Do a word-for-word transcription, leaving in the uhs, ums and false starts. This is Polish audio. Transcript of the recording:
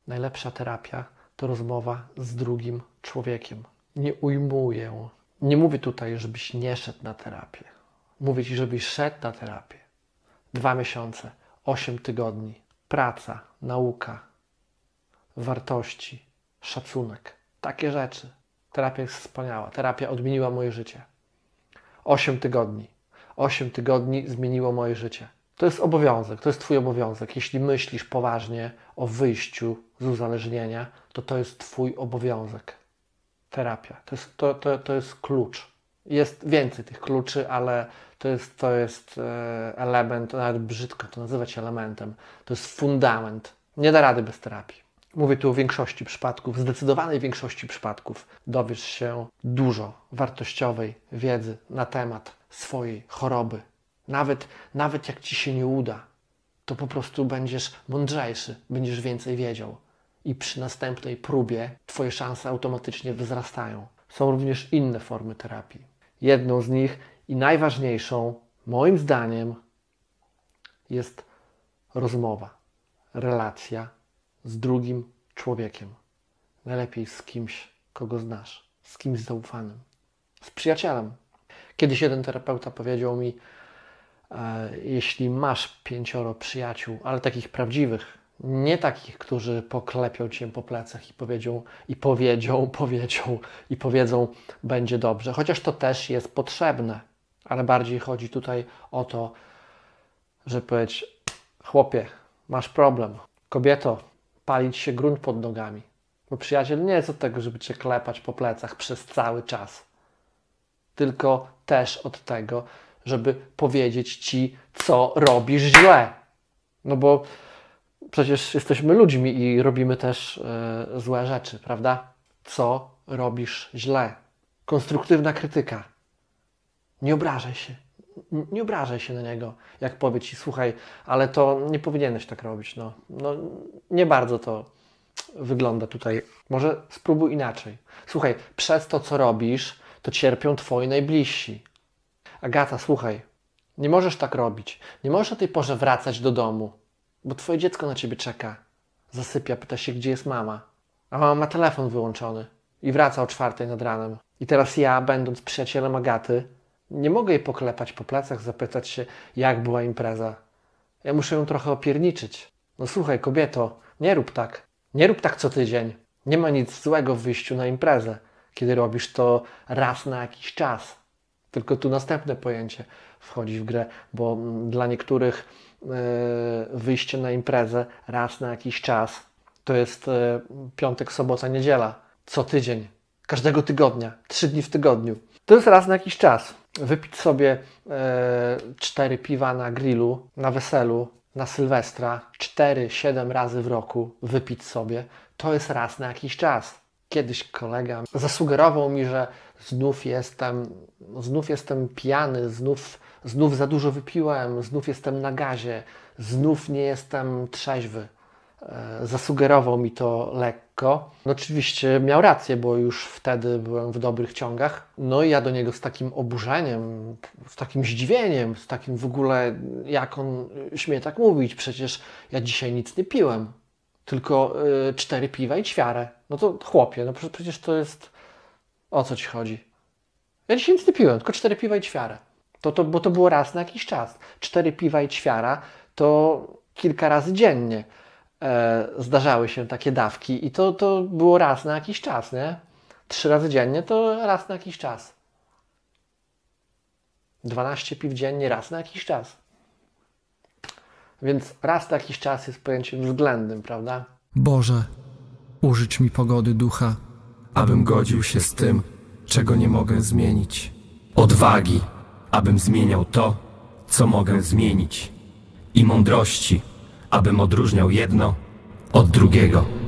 Najlepsza terapia to rozmowa z drugim człowiekiem. Nie ujmuję. Nie mówię tutaj, żebyś nie szedł na terapię. Mówię ci, żebyś szedł na terapię. Dwa miesiące, osiem tygodni. Praca, nauka, wartości, szacunek. Takie rzeczy. Terapia jest wspaniała. Terapia odmieniła moje życie. Osiem tygodni. Osiem tygodni zmieniło moje życie. To jest obowiązek, to jest twój obowiązek. Jeśli myślisz poważnie o wyjściu z uzależnienia, to to jest twój obowiązek. Terapia. To jest, to, to, to jest klucz. Jest więcej tych kluczy, ale to jest, to jest element, nawet brzydko to nazywać elementem. To jest fundament. Nie da rady bez terapii. Mówię tu o większości przypadków, zdecydowanej większości przypadków. Dowiesz się dużo wartościowej wiedzy na temat swojej choroby. Nawet, nawet jak ci się nie uda, to po prostu będziesz mądrzejszy, będziesz więcej wiedział. I przy następnej próbie twoje szanse automatycznie wzrastają. Są również inne formy terapii. Jedną z nich i najważniejszą, moim zdaniem, jest rozmowa, relacja z drugim człowiekiem. Najlepiej z kimś, kogo znasz, z kimś zaufanym, z przyjacielem. Kiedyś jeden terapeuta powiedział mi, e, jeśli masz pięcioro przyjaciół, ale takich prawdziwych, nie takich, którzy poklepią cię po plecach i powiedzą, i powiedzą, powiedzą, i powiedzą, będzie dobrze. Chociaż to też jest potrzebne, ale bardziej chodzi tutaj o to, że powiedzieć, chłopie, masz problem. Kobieto, palić się grunt pod nogami. Bo przyjaciel nie jest od tego, żeby cię klepać po plecach przez cały czas. Tylko też od tego, żeby powiedzieć ci, co robisz źle. No bo przecież jesteśmy ludźmi i robimy też yy, złe rzeczy, prawda? Co robisz źle? Konstruktywna krytyka. Nie obrażaj się. Nie obrażaj się na niego, jak powie ci, słuchaj, ale to nie powinieneś tak robić. No, no nie bardzo to wygląda tutaj. Może spróbuj inaczej. Słuchaj, przez to, co robisz, to cierpią twoi najbliżsi. Agata, słuchaj, nie możesz tak robić. Nie możesz o tej porze wracać do domu, bo twoje dziecko na ciebie czeka. Zasypia, pyta się, gdzie jest mama. A mama ma telefon wyłączony i wraca o czwartej nad ranem. I teraz ja, będąc przyjacielem Agaty, nie mogę jej poklepać po plecach, zapytać się, jak była impreza. Ja muszę ją trochę opierniczyć. No słuchaj, kobieto, nie rób tak. Nie rób tak co tydzień. Nie ma nic złego w wyjściu na imprezę, kiedy robisz to raz na jakiś czas. Tylko tu następne pojęcie wchodzi w grę, bo dla niektórych yy, wyjście na imprezę raz na jakiś czas to jest yy, piątek, sobota, niedziela. Co tydzień. Każdego tygodnia. Trzy dni w tygodniu. To jest raz na jakiś czas. Wypić sobie e, cztery piwa na grillu, na weselu, na Sylwestra, cztery, siedem razy w roku wypić sobie, to jest raz na jakiś czas. Kiedyś kolega zasugerował mi, że znów jestem, znów jestem pijany, znów, znów za dużo wypiłem, znów jestem na gazie, znów nie jestem trzeźwy. Zasugerował mi to lekko. No oczywiście miał rację, bo już wtedy byłem w dobrych ciągach. No i ja do niego z takim oburzeniem, z takim zdziwieniem, z takim w ogóle, jak on śmie tak mówić, przecież ja dzisiaj nic nie piłem, tylko yy, cztery piwa i ćwiarę. No to chłopie, no przecież to jest... O co ci chodzi? Ja dzisiaj nic nie piłem, tylko cztery piwa i ćwiarę. To, to, bo to było raz na jakiś czas. Cztery piwa i ćwiara to kilka razy dziennie. Zdarzały się takie dawki i to, to było raz na jakiś czas, nie? Trzy razy dziennie to raz na jakiś czas. Dwanaście piw dziennie raz na jakiś czas. Więc raz na jakiś czas jest pojęciem względnym, prawda? Boże, użycz mi pogody ducha, abym godził się z tym, czego nie mogę zmienić. Odwagi, abym zmieniał to, co mogę zmienić. I mądrości, abym odróżniał jedno od drugiego.